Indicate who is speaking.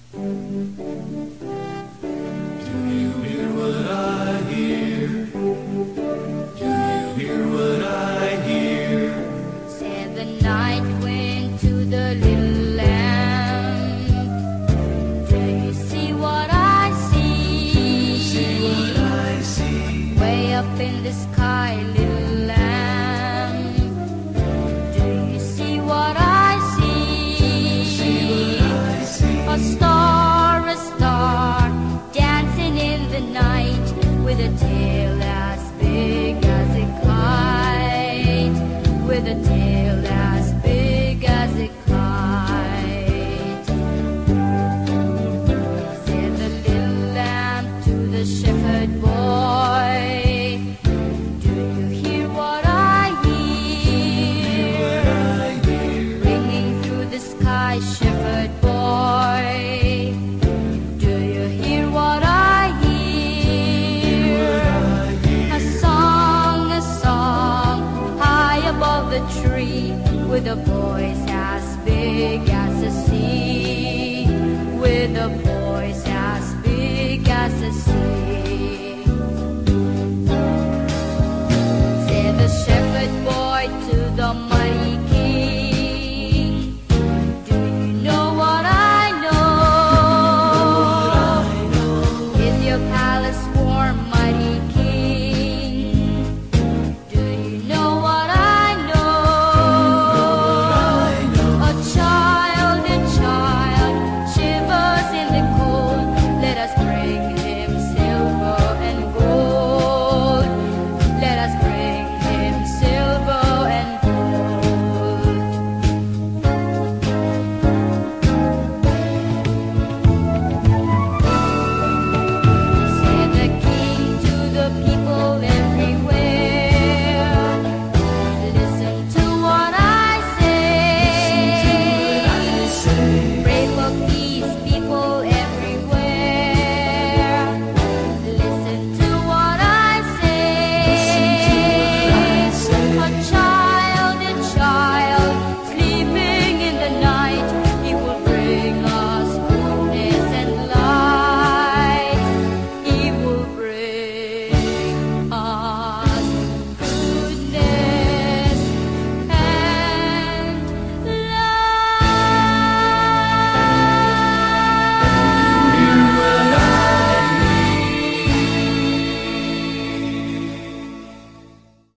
Speaker 1: Do you hear what I hear? Do you hear what I hear?
Speaker 2: Said the night wind to the little lamb. Do you see what I see?
Speaker 1: See what I see?
Speaker 2: Way up in the sky, little lamb. Do you see what I see?
Speaker 1: See what I see?
Speaker 2: A star dancing in the night with a tail